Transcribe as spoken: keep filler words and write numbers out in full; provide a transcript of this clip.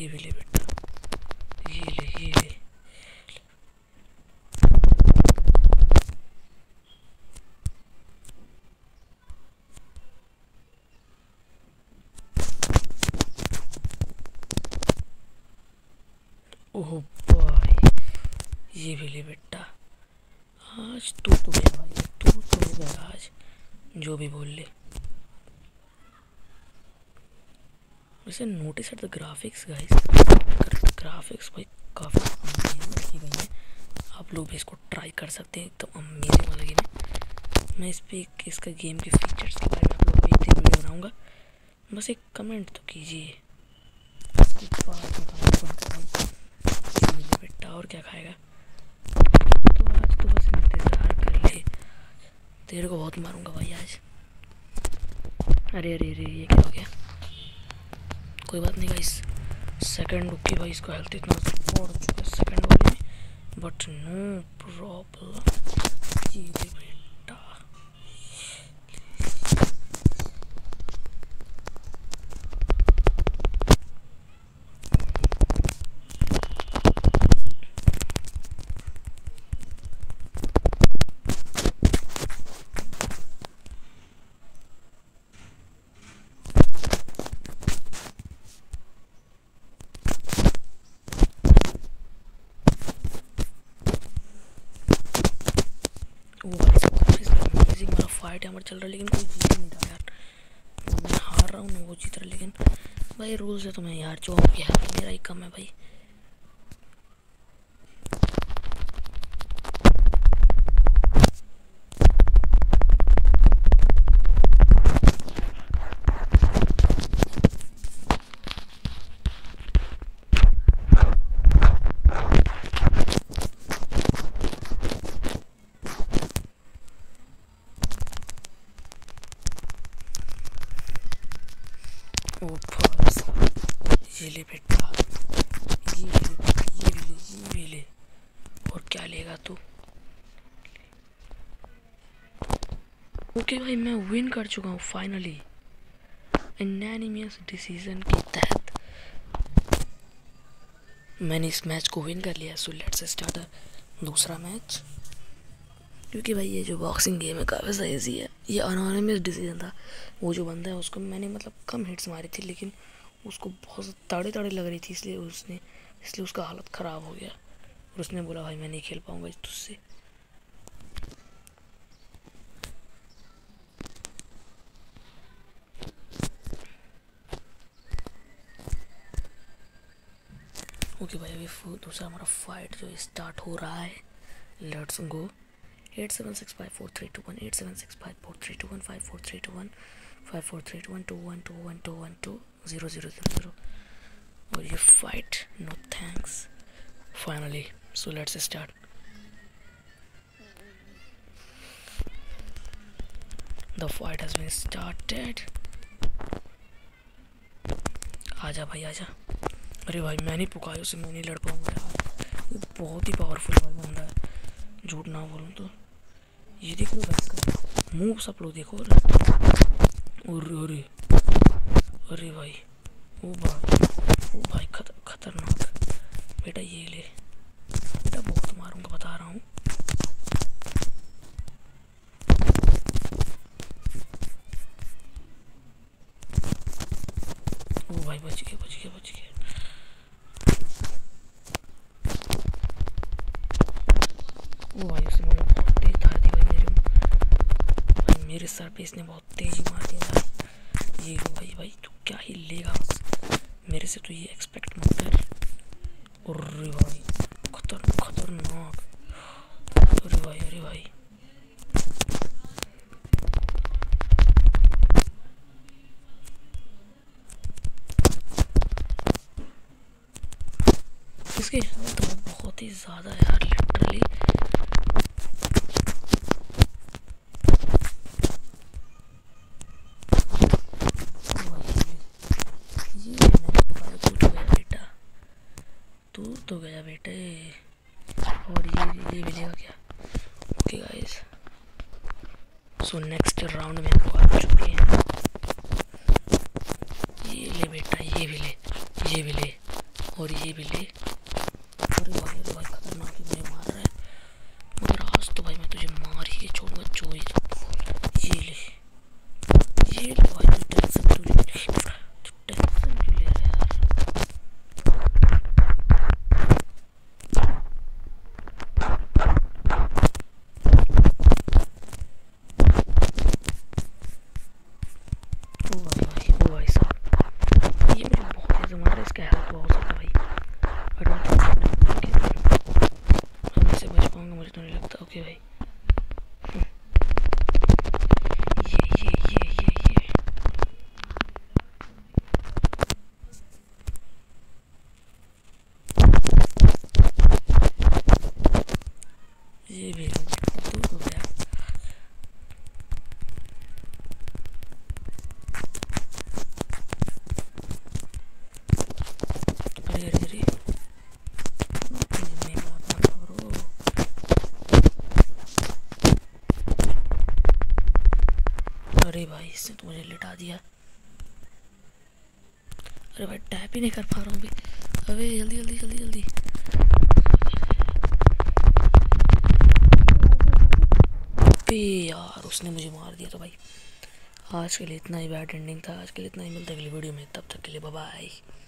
ये भी ले बेटा, ये ले ये ले। ओह भाई, ये भी ले बेटा। आज तू तो गया भाई, तू तो गया आज, जो भी बोल ले। वैसे notice at the graphics guys, graphics भाई काफ़ी अमेजिंग रखी गई है। आप लोग भी इसको ट्राई कर सकते हैं, एकदम अमेजिंग वाला गेम है। मैं इस पर इसका गेम के फीचर्स के बारे में आप लोगों को एक दिन वीडियो बनाऊँगा, बस एक कमेंट तो कीजिए। बेटा और क्या खाएगा, तो आज तो बस इंतज़ार कर ले, तेरे को बहुत मारूंगा भाई आज। अरे अरे अरे ये क्या हो गया, कोई बात नहीं गाइस, सेकंड रुक की भाई, इसको हेल्थ इतना बढ़ चुका है सेकंड वाले में, बट नो प्रॉब्लम। ये बेटा वो अमेजिंग वाला फाइट यहाँ पर चल रहा है, लेकिन कोई जीत नहीं रहा यार। मैं हार रहा हूँ ना वो जीत रहा, लेकिन भाई रूल्स है तो मैं यार जो हो गया मेरा ही कम है भाई। ओ बस ये ले बेटा, ये ले ये भी ले ये भी ले। और क्या लेगा तू? ओके भाई, मैं विन कर चुका हूँ फाइनली। एनानिमस डिसीजन के तहत मैंने इस मैच को विन कर लिया। सो लेट्स स्टार्ट दूसरा मैच, क्योंकि भाई ये जो बॉक्सिंग गेम है काफ़ी सा ईजी है। ये अनोनिमस डिसीजन था, वो जो बंदा है उसको मैंने मतलब कम हिट्स मारी थी, लेकिन उसको बहुत तड़े तड़े लग रही थी, इसलिए उसने इसलिए उसका हालत ख़राब हो गया और उसने बोला भाई मैं नहीं खेल पाऊँगा इस तुझसे। ओके भाई, अभी दूसरा हमारा फाइट जो स्टार्ट हो रहा है, let's go. Eight seven six five four three two one, eight seven six five four three two one, five four three two one, five four three two one, two one two one two one two zero zero zero zero. और ये fight no thanks finally. So let's start. The fight has been started. आजा भाई आजा। अरे भाई many पुकायो से मैं नहीं लड़ पाऊंगा यार, ये बहुत ही पावरफुल भाई बंदा है, झूठ ना बोलूँ तो। ये देखो भाई इसका मुंह सब लोग देखो। अरे अरे अरे भाई, ओ भाई ओ भाई खतर खतरनाक बेटा। ये ले बेटा, बहुत मारूंगा बता रहा हूँ। ओ भाई बच गया बच गया बच गया। ओ भाई उसने मुझे बहुत तेज धार दी भाई, मेरे भाई मेरे सर पे इसने बहुत तेज मार दिया। ये लो भाई भाई तू क्या ही लेगा मेरे से, तो ये एक्सपेक्ट मत कर। अरे भाई खतर खतरनाक। अरे भाई अरे भाई इसकी हेल्थ तो बहुत ही ज़्यादा यार, लिटरली। तो गया बेटे, और ये ये मिलेगा क्या? Okay guys, so next round में हम लोग आ चुके हैं। ये ले बेटा, ये भी ले ये भी ले अरे भाई इसने तो मुझे लिटा दिया। अरे भाई टैप ही नहीं कर पा रहा हूँ अभी। अबे जल्दी जल्दी जल्दी जल्दी। अबे यार उसने मुझे मार दिया। तो भाई आज के लिए इतना ही बैड एंडिंग था। आज के लिए इतना ही, मिलता है अगली वीडियो में, तब तक के लिए बाय बाय।